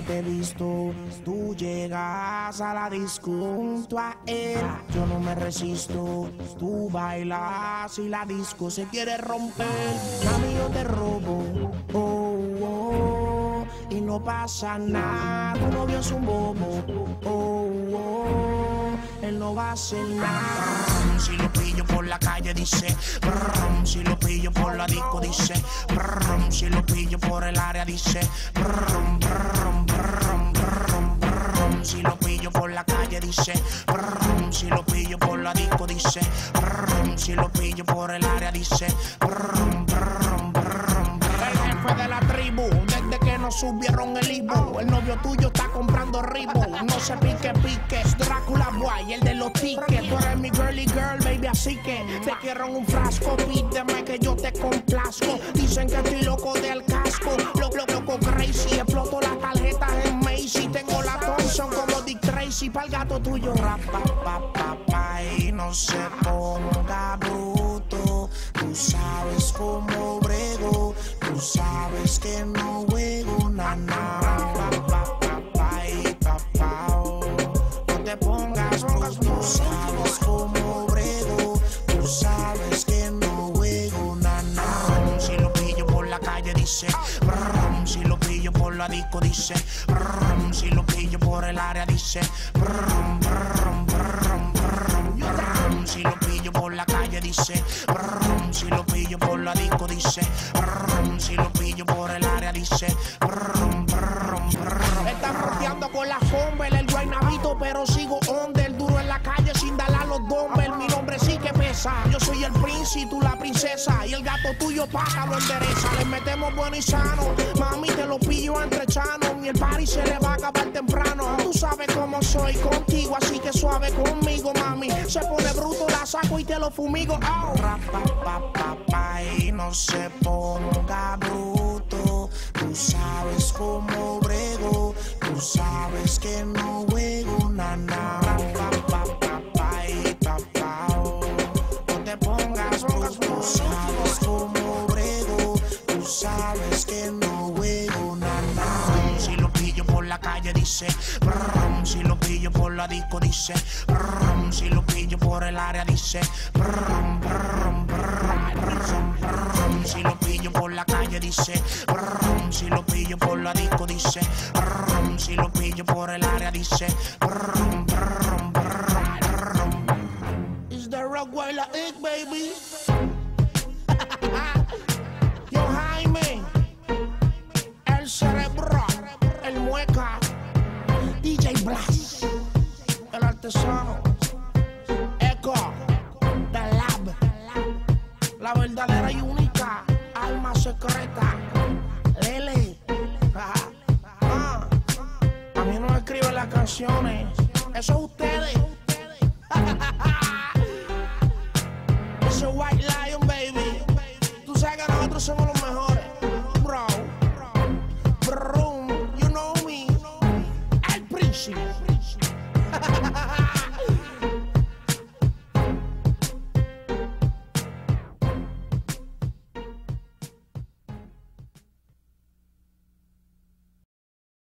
te he visto, tú llegas a la disco junto a él. Yo no me resisto, tú bailas y la disco se quiere romper. Mami, yo te robo, oh, oh, y no pasa nada. Tu novio es un bobo, oh, oh, él no va a hacer nada. Si lo pillo por la calle dice, brum, si lo pillo por la disco dice, brum, si lo pillo por el área dice, brum, brum, brum, brum, brum, si lo pillo por la calle dice, brum, si lo pillo por la disco dice, brum, si lo pillo por el área dice, brum, brum, brum, brum. El jefe de la tribu, desde que nos subieron el Ibu, el novio tuyo está comprando Ribu. No se pique, es Drácula Boy, el de los tickets. Tú eres mi girly girl, baby, así que te quiero en un frasco. Pídeme que yo te complazco. Dicen que estoy loco del casco, loco crazy. Exploto las tarjetas en Macy. Tengo la Thompson como Dick Tracy. Pa'l gato tuyo, rapa, y no se ponga bruto. Tú sabes cómo brego, tú sabes que no juego nada. No te pongas bruto, tú sabes cómo brego, tú sabes que no juego nada. Si lo pillo por la calle dice, brum, si lo pillo por la disco dice, brum, si lo pillo por el área dice, brum, brum, brum, brum, brum, si lo pillo por la calle dice, brum, si lo pillo por la disco dice, brum, si lo pillo por el área dice, brum, brum, brum. Están fronteando con la Humber, el guaynabito, pero sigo under, duro en la calle sin darle a los dumbbells. Mi nombre sí que pesa, yo soy el príncipe, tú la princesa, y el gato tuyo paga lo endereza. Le metemos bueno y sano, mami te lo pillo entre chanos, y el party se le va a acabar temprano. Tú sabes cómo soy contigo, así que suave conmigo, mami. Se pone bruto, la saco y te lo fumigo. Oh. Rapa, y no se ponga bruto. Tú sabes cómo brego, tú sabes que no juego nada. No te pongas bruto, tú sabes cómo brego, tú sabes que no juego nada. Si lo pillo por la calle dice, brum, si lo pillo por la disco dice, brum, si lo pillo por el área dice, brum, brum, brum, brum, brum, si lo pillo por la calle dice, brum, si lo pillo por la disco dice, brum, si lo pillo por el área dice, brum, brum, brum, brum. It's the Rockweiler Inc, baby. Yo Jaime, el cerebro, el mueca, DJ Blas, el artesano, Echo, The Lab, la verdadera y única alma secreta, Lele. A mí no me escriben las canciones, eso es ustedes. Ese White Lion, baby. Tú sabes que nosotros somos los mejores, bro. Brum, you know me, el príncipe.